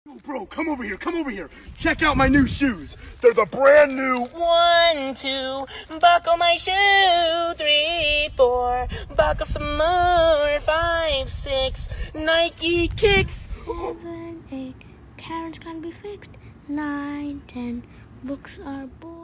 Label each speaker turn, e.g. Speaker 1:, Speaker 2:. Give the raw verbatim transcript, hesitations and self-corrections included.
Speaker 1: Bro, come over here, come over here. Check out my new shoes. They're the brand new.
Speaker 2: One, two, buckle my shoe. Three, four, buckle some more. Five, six, Nike kicks.
Speaker 3: Seven, eight, Karen's gonna be fixed. Nine, ten, books are bored.